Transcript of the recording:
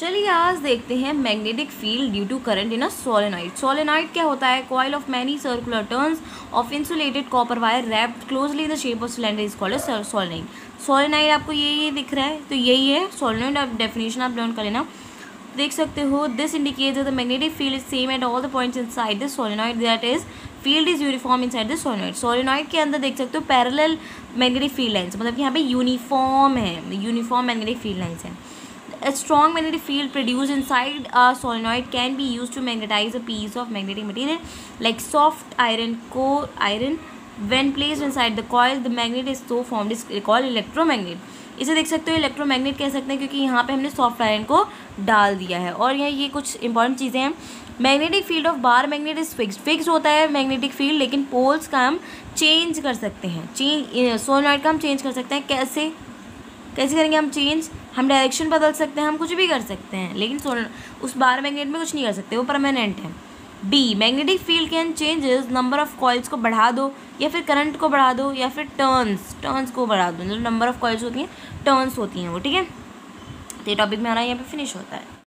चलिए आज देखते हैं magnetic field due to current in a solenoid. Solenoid क्या होता है? Coil of many circular turns of insulated copper wire wrapped closely the shape of cylinder is called a solenoid. Solenoid आपको ये दिख रहा है, तो यही है सोलेनॉइड। आप डेफिनेशन आप लर्न कर लेना, देख सकते हो। This indicates that the magnetic field is same at all the points inside the solenoid, that is field is uniform inside the solenoid. Solenoid के अंदर देख सकते हो पैरेलल मैग्नेटिक फील्ड लाइंस, मतलब कि यहाँ पे यूनिफॉर्म है, यूनिफॉर्म मैग्नेटिक फील्ड लाइंस है। A strong magnetic field produced inside a solenoid can be used to magnetize a piece of magnetic material like soft iron, core iron. When placed inside the coil, the magnet is so formed is called electromagnet. इसे देख सकते हो electromagnet कह सकते हैं क्योंकि यहाँ पे हमने सॉफ्ट आयरन को डाल दिया है। और यहाँ ये कुछ इंपॉर्टेंट चीज़ें हैं। Magnetic field of bar magnet is fix होता है मैग्नेटिक फील्ड, लेकिन पोल्स का हम चेंज कर सकते हैं। सोलेनॉइड का हम चेंज कर सकते हैं। कैसे करेंगे हम चेंज? हम डायरेक्शन बदल सकते हैं, हम कुछ भी कर सकते हैं, लेकिन उस बार मैग्नेट में कुछ नहीं कर सकते, वो परमानेंट है। B, magnetic field can changes number of coils को बढ़ा दो या फिर करंट को बढ़ा दो या फिर टर्न्स को बढ़ा दो। जो नंबर ऑफ कॉइल्स होती हैं टर्न्स होती हैं वो, ठीक है। तो ये टॉपिक में हमारा यहाँ पे फिनिश होता है।